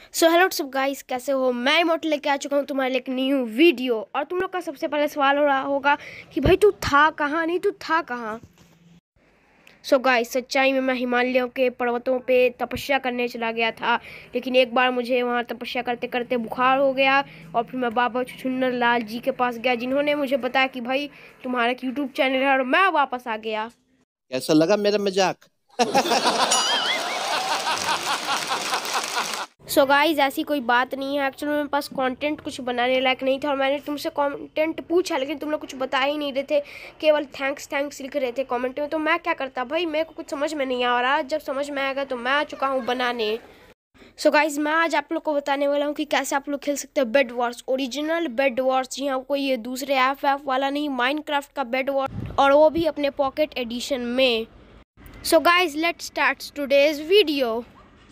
So hello सब guys, कैसे हो। मैं इमोर्टल लेके आ चुका हूँ तुम्हारे लिए एक न्यू वीडियो। और तुम लोग का सबसे पहले सवाल हो रहा होगा कि भाई तू था कहाँ, नहीं तू था कहाँ। सो गाइस, सच्चाई में मैं हिमालयों के पर्वतों पे तपस्या करने चला गया था, लेकिन एक बार मुझे वहाँ तपस्या करते करते बुखार हो गया। और फिर मैं बाबा छुछुन्नर लाल जी के पास गया, जिन्होंने मुझे बताया कि भाई तुम्हारा एक यूट्यूब चैनल है, और मैं वापस आ गया। कैसा लगा मेरा मजाक? सो गाइज, ऐसी कोई बात नहीं है। एक्चुअली मेरे पास कंटेंट कुछ बनाने लायक नहीं था, और मैंने तुमसे कंटेंट पूछा, लेकिन तुम लोग कुछ बता ही नहीं रहे थे, केवल थैंक्स लिख रहे थे कमेंट में। तो मैं क्या करता भाई, मेरे को कुछ समझ में नहीं आ रहा। जब समझ में आएगा तो मैं आ चुका हूँ बनाने। सो गाइज, मैं आज आप लोग को बताने वाला हूँ कि कैसे आप लोग खेल सकते हो bed wars, original bed wars. जी हाँ, कोई ये दूसरे ऐप वाला नहीं, माइनक्राफ्ट का बेड वॉर्स, और वो भी अपने पॉकेट एडिशन में। So guys, let's start today's video.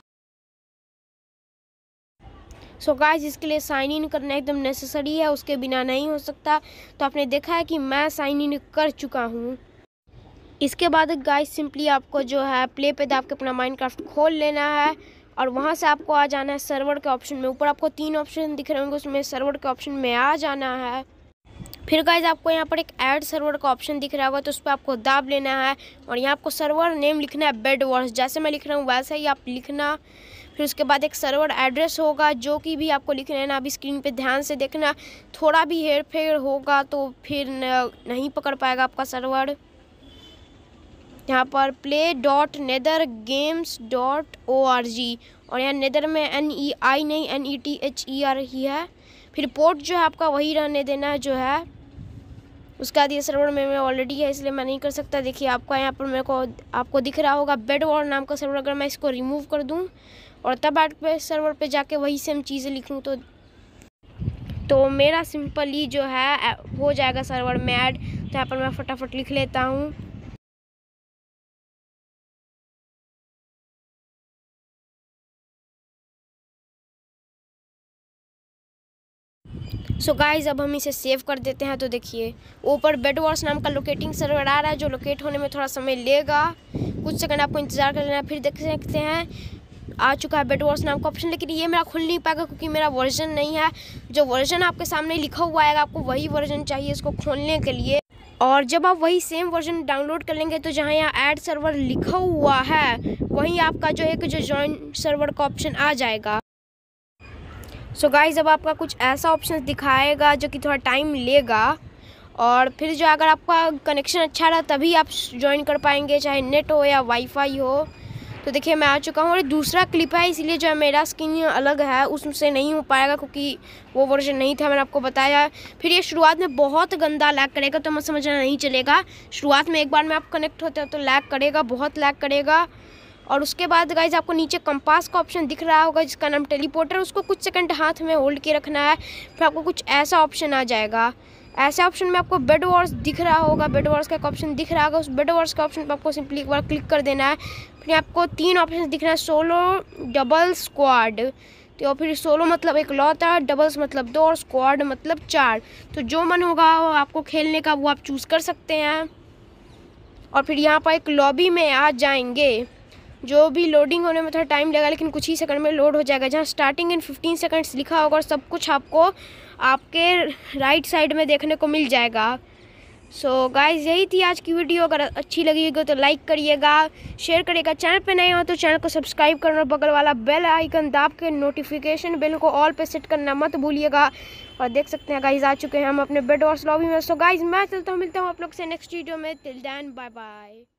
So guys, इसके लिए साइन इन करना एकदम नेसेसरी है, उसके बिना नहीं हो सकता। तो आपने देखा है कि मैं साइन इन कर चुका हूँ। इसके बाद गाइस, सिंपली आपको जो है प्ले पे दाब के अपना माइनक्राफ्ट खोल लेना है, और वहाँ से आपको आ जाना है सर्वर के ऑप्शन में। ऊपर आपको 3 ऑप्शन दिख रहे होंगे, उसमें सर्वर के ऑप्शन में आ जाना है। फिर गाइज, आपको यहाँ पर एक ऐड सर्वर का ऑप्शन दिख रहा होगा, तो उस पर आपको दाब लेना है, और यहाँ आपको सर्वर नेम लिखना है बेड वॉर्स। जैसे मैं लिख रहा हूँ वैसे ही आप लिखना। फिर उसके बाद एक सर्वर एड्रेस होगा, जो कि भी आपको लिख लेना। अभी स्क्रीन पे ध्यान से देखना, थोड़ा भी हेर फेर होगा तो फिर नहीं पकड़ पाएगा आपका सर्वर। यहाँ पर play.nethergames.org, और यहाँ नेदर में NEI नहीं NETHER ही है। फिर पोर्ट जो है आपका वही रहने देना है जो है। उसके बाद ये सर्वर में ऑलरेडी है, इसलिए मैं नहीं कर सकता। देखिए, आपका यहाँ पर मेरे को आपको दिख रहा होगा बेड वॉर नाम का सर्वर। अगर मैं इसको रिमूव कर दूँ और तब ऐड पे सर्वर पे जाके वही सेम चीज़ें लिखूँ तो मेरा सिंपली जो है हो जाएगा सर्वर में ऐड। तो यहाँ पर मैं फटाफट लिख लेता हूँ। सो गाइज, अब हम इसे सेव कर देते हैं। तो देखिए, ऊपर बेड वॉर्स नाम का लोकेटिंग सर्वर आ रहा है, जो लोकेट होने में थोड़ा समय लेगा। कुछ सेकंड आपको इंतजार कर लेना। फिर देख सकते हैं आ चुका है बेड वॉर्स नाम का ऑप्शन, लेकिन ये मेरा खुल नहीं पाएगा क्योंकि मेरा वर्जन नहीं है। जो वर्जन आपके सामने लिखा हुआ आएगा, आपको वही वर्जन चाहिए इसको खोलने के लिए। और जब आप वही सेम वर्जन डाउनलोड कर लेंगे, तो जहाँ यहाँ ऐड सर्वर लिखा हुआ है, वहीं आपका जो ज्वाइन सर्वर का ऑप्शन आ जाएगा। सो गाइज, अब आपका कुछ ऐसा ऑप्शन दिखाएगा जो कि थोड़ा टाइम लेगा। और फिर जो अगर आपका कनेक्शन अच्छा रहा तभी आप ज्वाइन कर पाएंगे, चाहे नेट हो या वाईफाई हो। तो देखिए, मैं आ चुका हूँ, और दूसरा क्लिप है, इसलिए जो है मेरा स्क्रीन अलग है, उससे नहीं हो पाएगा क्योंकि वो वर्जन नहीं था, मैंने आपको बताया। फिर ये शुरुआत में बहुत गंदा लैग करेगा, तो मैं समझना नहीं चलेगा। शुरुआत में एक बार में आप कनेक्ट होते हो तो लैग करेगा, बहुत लैग करेगा। और उसके बाद गाइज, आपको नीचे कंपास का ऑप्शन दिख रहा होगा, जिसका नाम टेलीपोर्टर। उसको कुछ सेकंड हाथ में होल्ड के रखना है। फिर आपको कुछ ऐसा ऑप्शन आ जाएगा। ऐसे ऑप्शन में आपको बेड वॉर्स दिख रहा होगा, बेड वॉर्स का एक ऑप्शन दिख रहा होगा। उस बेड वॉर्स का ऑप्शन पर आपको सिंपली एक बार क्लिक कर देना है। फिर आपको 3 ऑप्शन दिख रहा है, सोलो, डबल, स्क्वाड। तो फिर सोलो मतलब एक लौता, डबल्स मतलब 2, और स्क्वाड मतलब 4। तो जो मन होगा आपको खेलने का वो आप चूज़ कर सकते हैं। और फिर यहाँ पर एक लॉबी में आ जाएंगे। जो भी लोडिंग होने में थोड़ा टाइम लगेगा, लेकिन कुछ ही सेकंड में लोड हो जाएगा। जहाँ स्टार्टिंग इन 15 सेकंड्स लिखा होगा, और सब कुछ आपको आपके राइट साइड में देखने को मिल जाएगा। सो गाइज, यही थी आज की वीडियो। अगर अच्छी लगी होगी तो लाइक करिएगा, शेयर करिएगा। चैनल पे नए हो तो चैनल को सब्सक्राइब करना, और बगल वाला बेल आइकन दाब के नोटिफिकेशन बेल को ऑल पे सेट करना मत भूलिएगा। और देख सकते हैं गाइज, आ चुके हैं हम अपने बेड वॉर्स लॉबी में। सो गाइज, मैं चलता हूँ, मिलता हूँ आप लोग से नेक्स्ट वीडियो में। Till then, bye bye.